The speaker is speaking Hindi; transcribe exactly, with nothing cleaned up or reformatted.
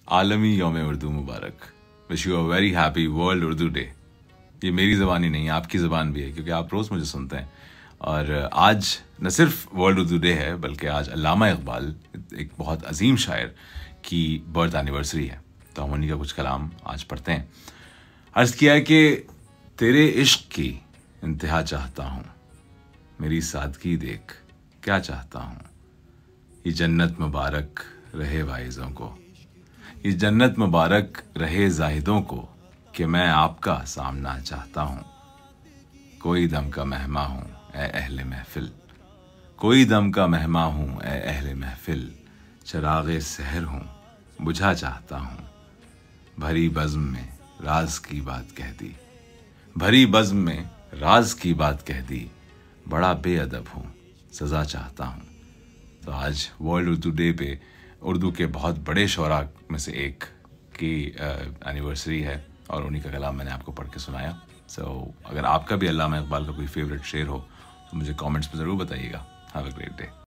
आलमी यौम उर्दू मुबारक। Wish you a very happy world Urdu day. ये मेरी ज़बान ही नहीं, आपकी ज़बान भी है, क्योंकि आप रोज़ मुझे सुनते हैं। और आज न सिर्फ वर्ल्ड उर्दू डे है, बल्कि आज अल्लामा इकबाल, एक बहुत अजीम शायर की बर्थ एनिवर्सरी है। तो हम उन्हीं का कुछ कलाम आज पढ़ते हैं। अर्ज़ किया है कि तेरे इश्क की इंतहा चाहता हूँ, मेरी सादगी देख क्या चाहता हूँ। ये जन्नत मुबारक रहे वाइज़ों को, ये जन्नत मुबारक रहे जाहिदों को, कि मैं आपका सामना चाहता हूँ। कोई दम का मेहमा हूँ ए अहले महफिल, कोई दम का मेहमा हूँ ए अहले महफिल, चरागे सहर हूँ बुझा चाहता हूँ। भरी बज़्म में राज की बात कह दी, भरी बज़्म में राज की बात कह दी, बड़ा बेअदब हूँ सज़ा चाहता हूँ। तो आज वर्ल्ड उर्दू डे पे उर्दू के बहुत बड़े शोरा में से एक की एनिवर्सरी है और उन्हीं का कलाम मैंने आपको पढ़ के सुनाया। सो so, अगर आपका भी अल्लामा इकबाल का कोई फेवरेट शेर हो तो मुझे कमेंट्स में ज़रूर बताइएगा। Have a great day.